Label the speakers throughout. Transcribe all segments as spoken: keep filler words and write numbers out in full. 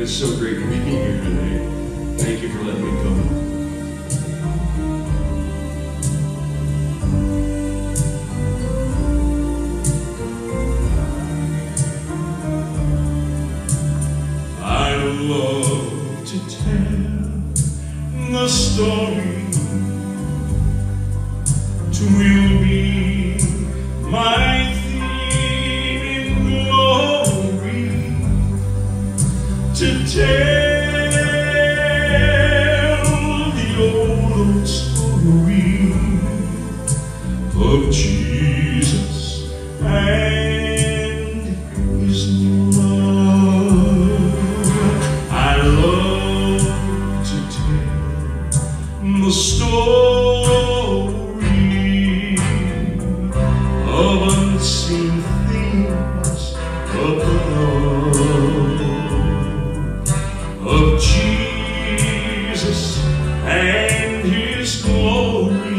Speaker 1: It's so great to be here today. Thank you for letting me come. I love to tell the story. It will be my theme in glory to tell the old story of Jesus and His love. I love to tell the story of unseen things above, of Jesus and His glory,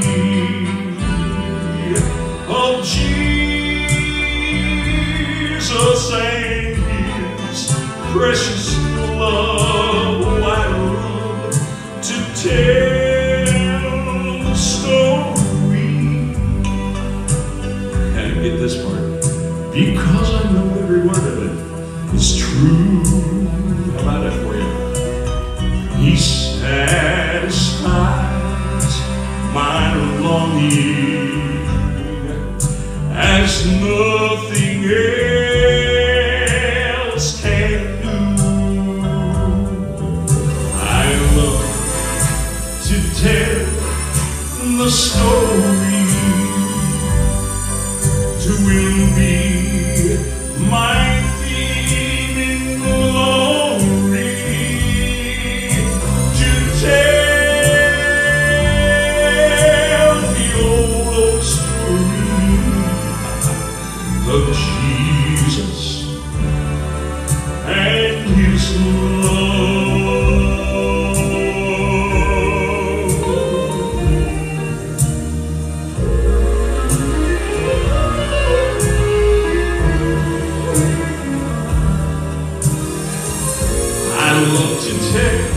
Speaker 1: of Jesus and His precious love. Oh, I love to tell the story. And get this part, because I know every word of it is true. How about that for you? He satisfies my longing as nothing else can do. I love to tell the story. It will be my theme in glory to tell the old story of Jesus and His love. I love to tell